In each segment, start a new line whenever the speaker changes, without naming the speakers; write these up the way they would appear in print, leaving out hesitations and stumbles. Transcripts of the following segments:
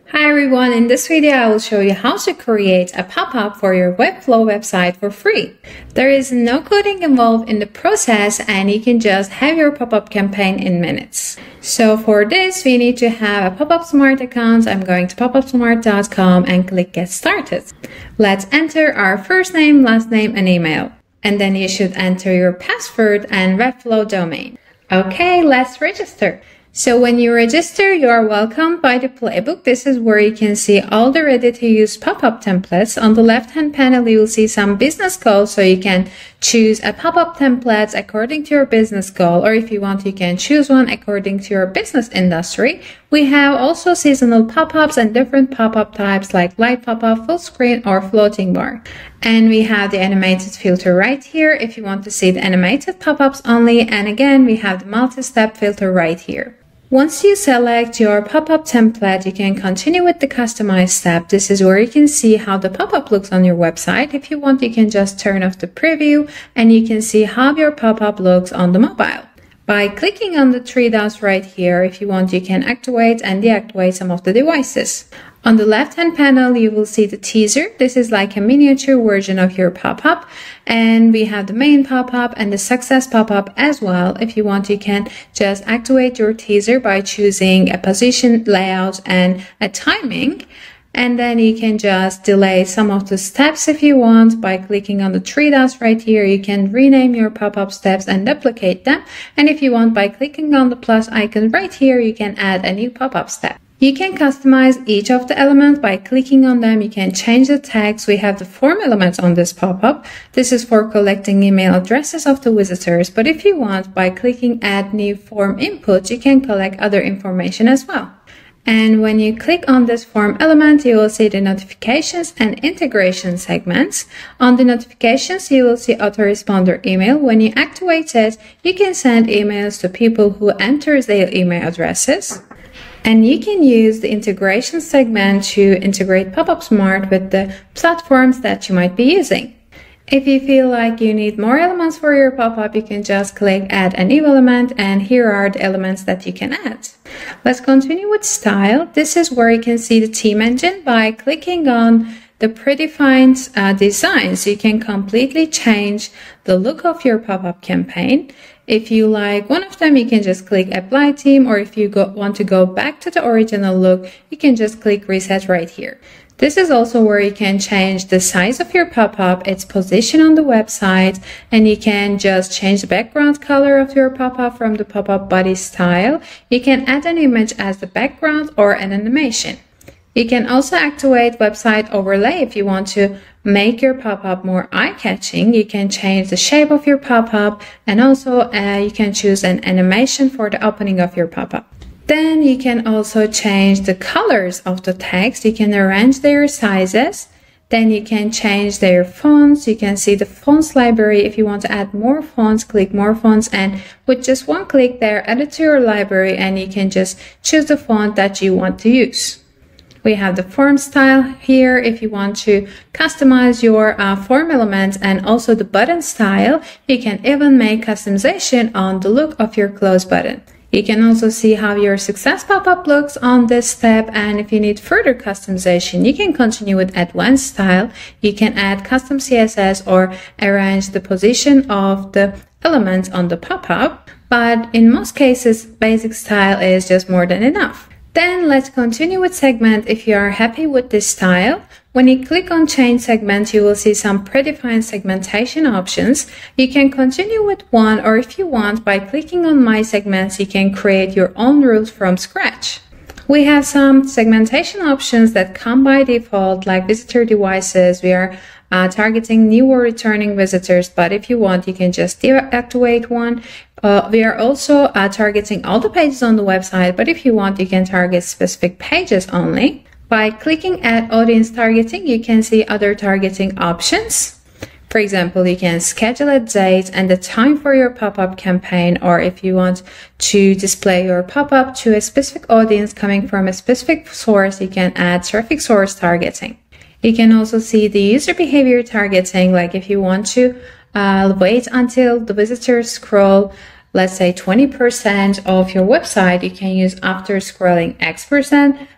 Hi everyone, in this video I will show you how to create a pop-up for your Webflow website for free. There is no coding involved in the process and you can just have your pop-up campaign in minutes. So for this we need to have a Popupsmart account. I'm going to popupsmart.com and click get started. Let's enter our first name, last name and email. And then you should enter your password and Webflow domain. Okay, let's register. So when you register, you are welcomed by the Playbook. This is where you can see all the ready-to-use pop-up templates. On the left-hand panel, you will see some business goals, so you can choose a pop-up template according to your business goal, or if you want, you can choose one according to your business industry. We have also seasonal pop-ups and different pop-up types like light pop-up, full screen, or floating bar. And we have the animated filter right here if you want to see the animated pop-ups only. And again, we have the multi-step filter right here. Once you select your pop-up template, you can continue with the customize step. This is where you can see how the pop-up looks on your website. If you want, you can just turn off the preview and you can see how your pop-up looks on the mobile. By clicking on the three dots right here, if you want, you can activate and deactivate some of the devices. On the left-hand panel, you will see the teaser. This is like a miniature version of your pop-up. And we have the main pop-up and the success pop-up as well. If you want, you can just activate your teaser by choosing a position, layout, and a timing. And then you can just delay some of the steps if you want by clicking on the three dots right here. You can rename your pop-up steps and duplicate them. And if you want, by clicking on the plus icon right here, you can add a new pop-up step. You can customize each of the elements by clicking on them. You can change the text. We have the form elements on this pop-up. This is for collecting email addresses of the visitors. But if you want, by clicking add new form input, you can collect other information as well. And when you click on this form element, you will see the notifications and integration segments. On the notifications, you will see autoresponder email. When you activate it, you can send emails to people who enter their email addresses. And you can use the integration segment to integrate Popupsmart with the platforms that you might be using. If you feel like you need more elements for your pop-up, you can just click add a new element, and here are the elements that you can add. Let's continue with style. This is where you can see the theme engine. By clicking on the predefined designs, you can completely change the look of your pop-up campaign. If you like one of them, you can just click apply theme, or if you want to go back to the original look, you can just click reset right here. This is also where you can change the size of your pop-up, its position on the website, and you can just change the background color of your pop-up from the pop-up body style. You can add an image as the background or an animation. You can also activate website overlay if you want to make your pop-up more eye-catching. You can change the shape of your pop-up, and also you can choose an animation for the opening of your pop-up. Then you can also change the colors of the text. You can arrange their sizes. Then you can change their fonts. You can see the fonts library. If you want to add more fonts, click more fonts, and with just one click there, add it to your library, and you can just choose the font that you want to use. We have the form style here if you want to customize your form elements, and also the button style. You can even make customization on the look of your close button. You can also see how your success pop-up looks on this step, and if you need further customization, you can continue with advanced style. You can add custom CSS or arrange the position of the elements on the pop-up, but in most cases, basic style is just more than enough. Then let's continue with segment. If you are happy with this style, when you click on change segment, you will see some predefined segmentation options. You can continue with one, or if you want, by clicking on my segments, you can create your own rules from scratch. We have some segmentation options that come by default, like visitor devices. We are targeting new or returning visitors, but if you want, you can just deactivate one. We are also targeting all the pages on the website, but if you want, you can target specific pages only. By clicking add audience targeting, you can see other targeting options. For example, you can schedule a date and the time for your pop-up campaign, or if you want to display your pop-up to a specific audience coming from a specific source, you can add traffic source targeting. You can also see the user behavior targeting, like if you want to wait until the visitors scroll let's say 20% of your website, you can use after scrolling X%.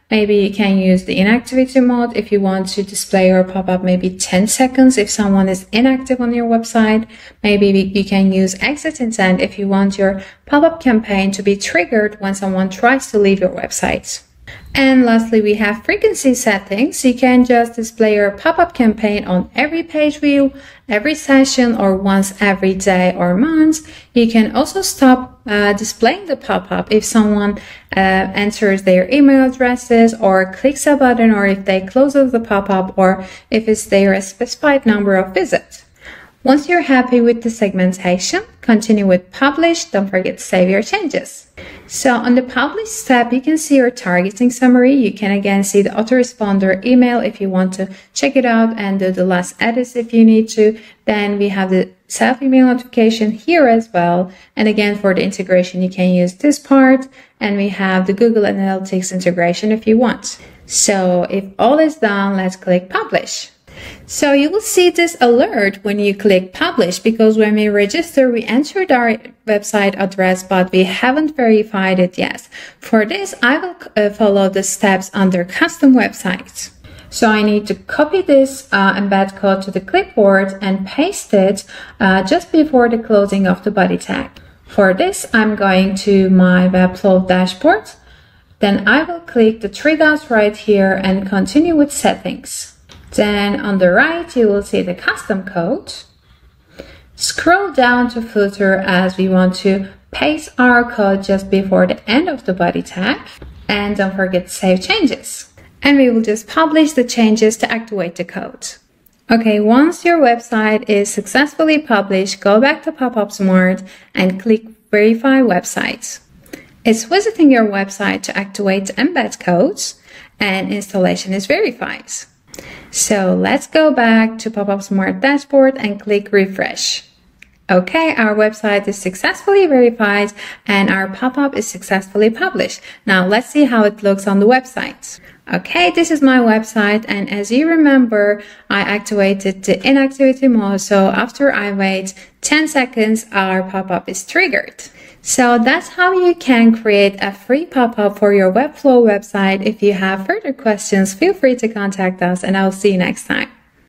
Maybe you can use the inactivity mode if you want to display your pop-up maybe 10 seconds if someone is inactive on your website. Maybe you can use exit intent if you want your pop-up campaign to be triggered when someone tries to leave your website. And lastly, we have frequency settings. You can just display your pop-up campaign on every page view, every session, or once every day or month. You can also stop displaying the pop-up if someone enters their email addresses or clicks a button, or if they close the pop-up, or if it's their specified number of visits. Once you're happy with the segmentation, continue with publish. Don't forget to save your changes. So on the publish tab, you can see your targeting summary. You can again see the autoresponder email if you want to check it out and do the last edits if you need to. Then we have the self-email notification here as well. And again, for the integration, you can use this part. And we have the Google Analytics integration if you want. So if all is done, let's click publish. So you will see this alert when you click publish, because when we register, we entered our website address, but we haven't verified it yet. For this, I will follow the steps under custom websites. So I need to copy this embed code to the clipboard and paste it just before the closing of the body tag. For this, I'm going to my Webflow dashboard. Then I will click the three dots right here and continue with settings. Then on the right, you will see the custom code. Scroll down to footer as we want to paste our code just before the end of the body tag. And don't forget to save changes. And we will just publish the changes to activate the code. Okay, once your website is successfully published, go back to Popupsmart and click Verify Website. It's visiting your website to activate the embed codes, and installation is verified. So let's go back to Popupsmart dashboard and click refresh. Okay, our website is successfully verified and our pop-up is successfully published. Now let's see how it looks on the website. Okay, this is my website, and as you remember, I activated the inactivity mode, so after I wait 10 seconds, our pop-up is triggered. So that's how you can create a free pop-up for your Webflow website. If you have further questions, feel free to contact us, and I'll see you next time.